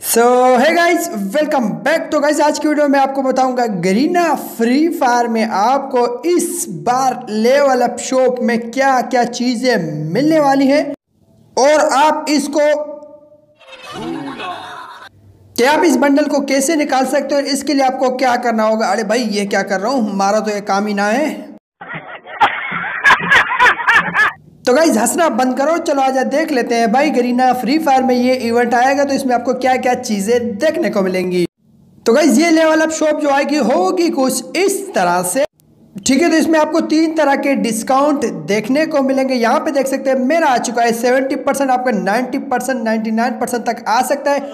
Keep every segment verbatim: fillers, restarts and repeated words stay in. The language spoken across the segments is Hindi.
सो है गाइज, वेलकम बैक। तो गाइज आज की वीडियो में आपको बताऊंगा गरीना फ्री फायर में आपको इस बार लेवल अप शॉप में क्या क्या चीजें मिलने वाली है और आप इसको क्या आप इस बंडल को कैसे निकाल सकते हो। इसके लिए आपको क्या करना होगा। अरे भाई ये क्या कर रहा हूँ, हमारा तो ये काम ही ना है। तो गाइज हंसना बंद करो, चलो आजा देख लेते हैं भाई गरीना फ्री फायर में ये इवेंट आएगा तो इसमें आपको क्या क्या चीजें देखने को मिलेंगी। तो गाइज ये लेवल अप शॉप जो आएगी होगी कुछ इस तरह से, ठीक है। तो इसमें आपको तीन तरह के डिस्काउंट देखने को मिलेंगे। यहाँ पे देख सकते हैं मेरा आ चुका है सेवेंटी परसेंट, आपका ninety percent ninety nine percent तक आ सकता है।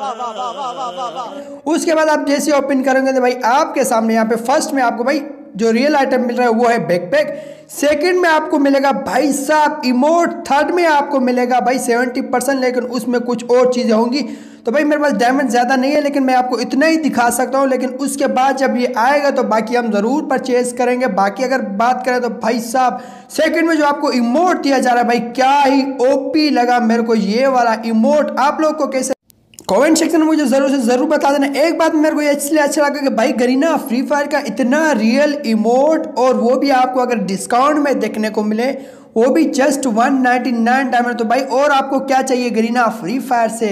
उसके बाद आप जैसे ओपन करेंगे तो भाई आपके सामने यहाँ पे फर्स्ट में आपको भाई जो रियल आइटम मिल रहा है वो है बैकपैक। सेकंड में आपको मिलेगा भाई साहब इमोट। थर्ड में आपको मिलेगा भाई सेवेंटी परसेंट, लेकिन उसमें कुछ और चीज़ें होंगी। तो भाई मेरे पास डायमंड ज़्यादा नहीं है लेकिन मैं आपको इतना ही दिखा सकता हूँ। लेकिन उसके बाद जब ये आएगा तो बाकी हम ज़रूर परचेज करेंगे। बाकी अगर बात करें तो भाई साहब सेकंड में जो आपको इमोट दिया जा रहा है भाई क्या ही ओपी लगा मेरे को ये वाला इमोट। आप लोग को कैसे कमेंट सेक्शन में मुझे जरूर से जरूर बता देना। एक बात मेरे को इसलिए अच्छा लगा कि भाई गरीना फ्री फायर का इतना रियल इमोट और वो भी आपको अगर डिस्काउंट में देखने को मिले, वो भी just one ninety nine diamond. तो भाई और आपको क्या चाहिए गरीना फ्री फायर से।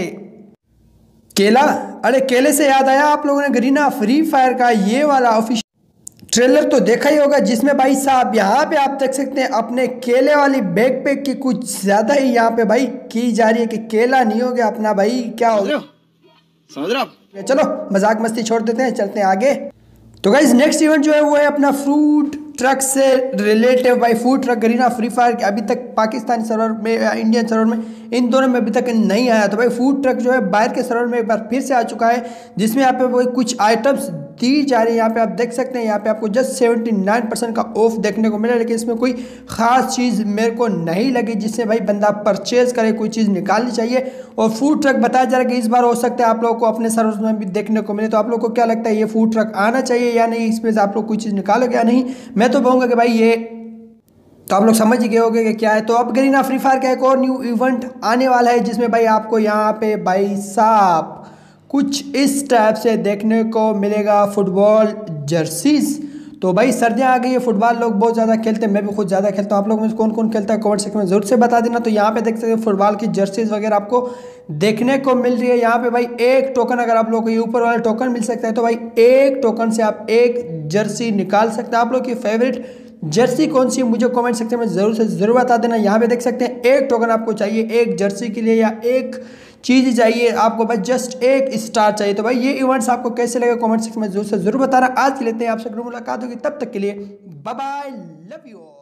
केला, अरे केले से याद आया, आप लोगों ने गरीना फ्री फायर का ये वाला ऑफिशियल ट्रेलर तो देखा ही होगा जिसमें भाई साहब यहाँ पे आप देख सकते हैं अपने केले वाली बैकपैक की कुछ ज्यादा ही यहाँ पे भाई की जा रही है कि केला नहीं हो गया अपना भाई क्या हो गया, समझ रहे हो। चलो मजाक मस्ती छोड़ देते हैं, चलते हैं आगे। तो गाइज नेक्स्ट इवेंट जो है वो है अपना फ्रूट ट्रक से रिलेटिव। भाई food truck Garena free fire अभी तक पाकिस्तानी सर्वर में या इंडियन सर्वर में इन दोनों में अभी तक नहीं आया। तो भाई फूड ट्रक जो है बाहर के सर्वर में एक बार फिर से आ चुका है जिसमें यहाँ पे वो कुछ आइटम्स दी जा रही है। यहाँ पे आप देख सकते हैं यहाँ पे आपको जस्ट सेवेंटी नाइन परसेंट का ऑफ देखने को मिला, लेकिन इसमें कोई खास चीज़ मेरे को नहीं लगी जिससे भाई बंदा परचेज करे, कोई चीज़ निकालनी चाहिए। और फूड ट्रक बताया जा रहा है कि इस बार हो सकता है आप लोगों को अपने सर्वर में भी देखने को मिले। तो आप लोग को क्या लगता है ये फूड ट्रक आना चाहिए या नहीं, इसमें से आप लोग कोई चीज़ निकालोगे या नहीं। मैं तो कहूँगा कि भाई ये तो आप लोग समझ ही गए होंगे कि क्या है। तो अब गरीना फ्री फायर का एक और न्यू इवेंट आने वाला है जिसमें भाई आपको यहाँ पे भाई साहब कुछ इस टाइप से देखने को मिलेगा फुटबॉल जर्सीज। तो भाई सर्दियाँ आ गई है, फुटबॉल लोग बहुत ज़्यादा खेलते हैं, मैं भी खुद ज़्यादा खेलता हूँ। आप लोग में कौन कौन खेलता है कमेंट सेक्शन में जरूर से बता देना। तो यहाँ पे देख सकते हैं फुटबॉल की जर्सीज वगैरह आपको देखने को मिल रही है। यहाँ पे भाई एक टोकन अगर आप लोग को ये ऊपर वाला टोकन मिल सकता है तो भाई एक टोकन से आप एक जर्सी निकाल सकते हैं। आप लोग की फेवरेट जर्सी कौन सी है मुझे कमेंट सेक्शन में जरूर से जरूर बता देना। यहाँ पे देख सकते हैं एक टोकन आपको चाहिए एक जर्सी के लिए या एक चीज़ चाहिए आपको भाई जस्ट एक स्टार चाहिए। तो भाई ये इवेंट्स आपको कैसे लगे कमेंट सेक्शन में जरूर से जरूर बताना। आज के लेते हैं आपसे मुलाकात होगी, तब तक के लिए बाय बाय, लव यू।